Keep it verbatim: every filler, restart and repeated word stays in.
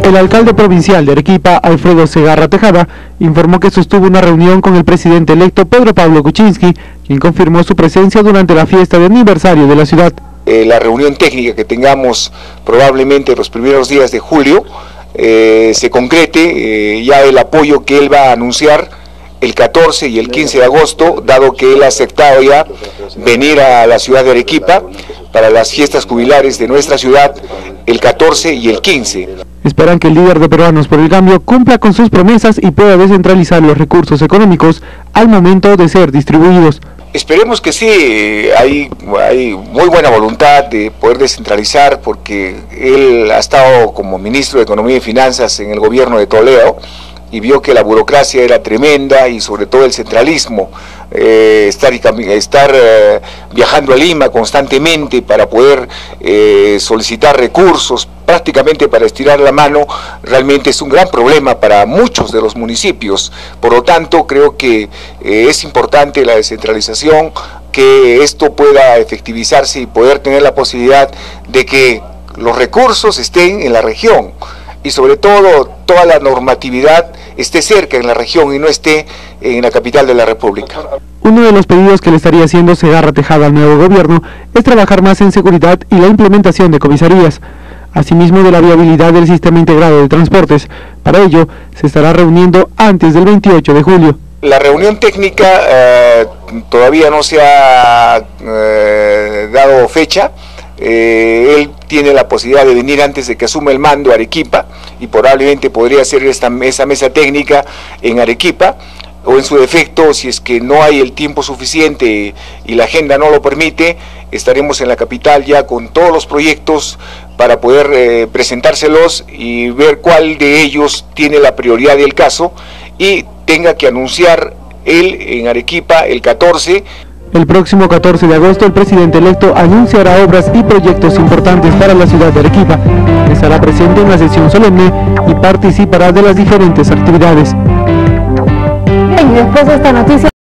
El alcalde provincial de Arequipa, Alfredo Segarra Tejada, informó que sostuvo una reunión con el presidente electo Pedro Pablo Kuczynski, quien confirmó su presencia durante la fiesta de aniversario de la ciudad. Eh, la reunión técnica que tengamos probablemente los primeros días de julio eh, se concrete eh, ya el apoyo que él va a anunciar el catorce y el quince de agosto, dado que él ha aceptado ya venir a la ciudad de Arequipa para las fiestas jubilares de nuestra ciudad el catorce y el quince. Esperan que el líder de Peruanos por el Cambio cumpla con sus promesas y pueda descentralizar los recursos económicos al momento de ser distribuidos. Esperemos que sí, hay, hay muy buena voluntad de poder descentralizar, porque él ha estado como ministro de Economía y Finanzas en el gobierno de Toledo y vio que la burocracia era tremenda y sobre todo el centralismo, eh, estar, estar eh, viajando a Lima constantemente para poder eh, solicitar recursos, prácticamente para estirar la mano, realmente es un gran problema para muchos de los municipios. Por lo tanto, creo que eh, es importante la descentralización, que esto pueda efectivizarse y poder tener la posibilidad de que los recursos estén en la región y sobre todo toda la normatividad esté cerca en la región y no esté en la capital de la República. Uno de los pedidos que le estaría haciendo Segarra Tejada al nuevo gobierno es trabajar más en seguridad y la implementación de comisarías, asimismo de la viabilidad del sistema integrado de transportes. Para ello, se estará reuniendo antes del veintiocho de julio. La reunión técnica eh, todavía no se ha eh, dado fecha. Eh, él tiene la posibilidad de venir antes de que asuma el mando a Arequipa y probablemente podría hacer esta, esa mesa técnica en Arequipa, o en su defecto, si es que no hay el tiempo suficiente y la agenda no lo permite, estaremos en la capital ya con todos los proyectos para poder eh, presentárselos y ver cuál de ellos tiene la prioridad del caso y tenga que anunciar él en Arequipa el catorce. El próximo catorce de agosto el presidente electo anunciará obras y proyectos importantes para la ciudad de Arequipa. Estará presente en la sesión solemne y participará de las diferentes actividades. Bien, y después de esta noticia